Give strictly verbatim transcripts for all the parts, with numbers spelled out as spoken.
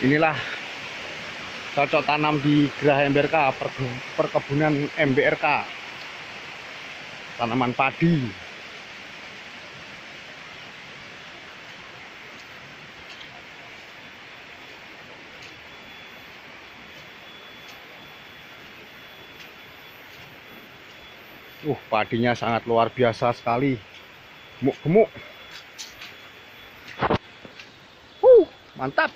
Inilah cocok tanam di Geraha M B R K, perkebunan M B R K, tanaman padi. Uh, padinya sangat luar biasa sekali, gemuk-gemuk. Uh, mantap.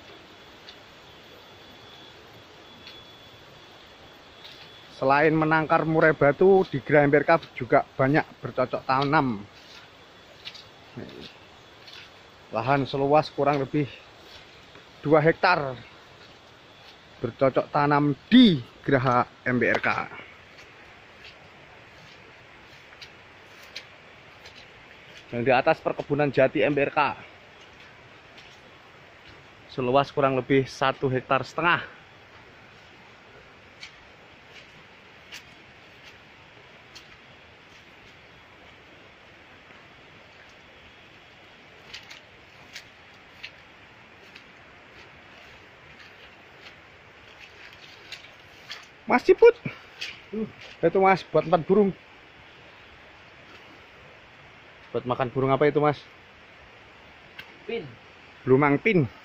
Selain menangkar murai batu, di Geraha M B R K juga banyak bercocok tanam. Lahan seluas kurang lebih dua hektar bercocok tanam di Geraha M B R K. Dan di atas perkebunan jati M B R K seluas kurang lebih satu hektar setengah. Mas Ciput, itu mas buat empat burung, buat makan burung apa itu mas? Pin. Belumang pin.